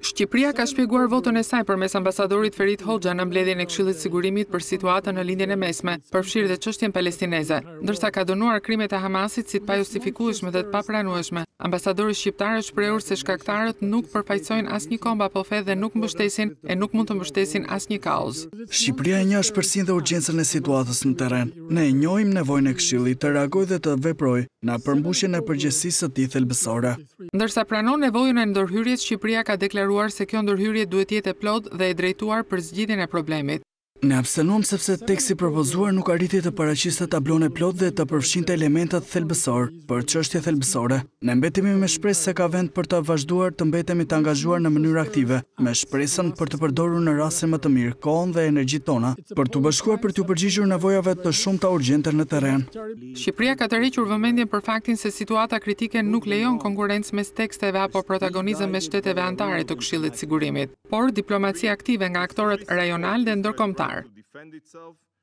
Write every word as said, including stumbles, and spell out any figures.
Shqipëria ka shpjeguar votën e saj përmes ambasadorit Ferit Hoxha në mbledhjen e Këshillit të Sigurimit për situatën në lindjen e mesme, përfshirë dhe çështjen palestineze, ndërsa ka dënuar krimet e Hamasit si të pajustifikueshme dhe të papranueshme. Ambasadori shqiptar është shprehur se shkaktarët nuk përfaqësojnë asnjë komb apo fe dhe nuk mbështesin e nuk mund të mbështesin asnjë kauzë. Shqipëria e njeh shpërsinë dhe urgjencën e situatës në terren. Ne e njohim nevojën e Këshillit të reagojë dhe të veprojë në përmbushjen e përgjegjësisë së tij thelbësore. Ndërsa pranon nevojën e ndërhyrjes, Shqipëria ka deklaruar se kjo ndërhyrje duhet jetë e plotë dhe e drejtuar për zgjidhjen e problemit. Ne abstenuam sepse teksti propozuar nuk arriti të paraqiste tablon e plot dhe të përfshinte elementat thelbësor për çështje thelbësore. Ne mbetemi me shpresë se ka vend për të vazhduar të mbetemi të angazhuar në mënyrë aktive, me shpresën për të përdorur në raste më të mirë kohën dhe energjitë tona për të bashkuar për të përgjigjur nevojave të shumta urgjente në terren. Shqipëria ka tërhequr vëmendjen për faktin se situata kritike nuk lejon konkurrencë mes teksteve apo protagonizëm mes shteteve anëtare të Këshillit të Sigurimit, por diplomaci aktive nga aktorët rajonal dhe ndërkombëtar.